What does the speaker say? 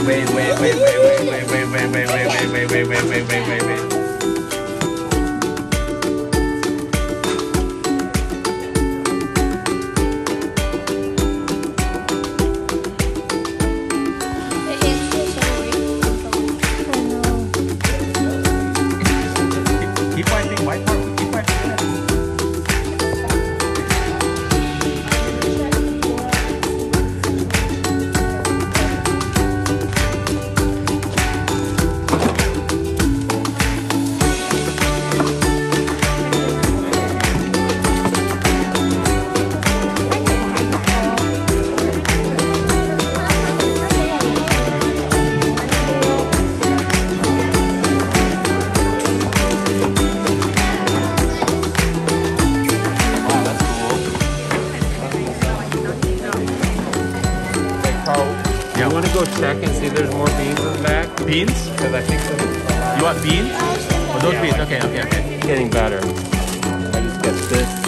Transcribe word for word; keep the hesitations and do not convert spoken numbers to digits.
Wait, wait, wait, wait, wait, wait, wait, wait, wait, wait, wait, wait, wait, wait, wait, wait, wait. Keep wiping, wipe part, keep wiping. You want to go check and see if there's more beans in the back? Beans? Because I think so. You want beans? Oh, those Yeah, beans. like- Okay, okay, okay. It's getting better. I just get this.